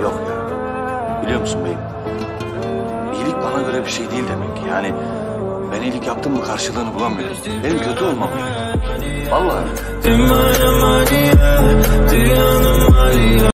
Yok ya. Biliyor musun beyim? İyilik bana göre bir şey değil demek ki. Yani ben iyilik yaptım mı karşılığını bulamıyorum. Benim kötü olmam gerekiyor. Vallahi.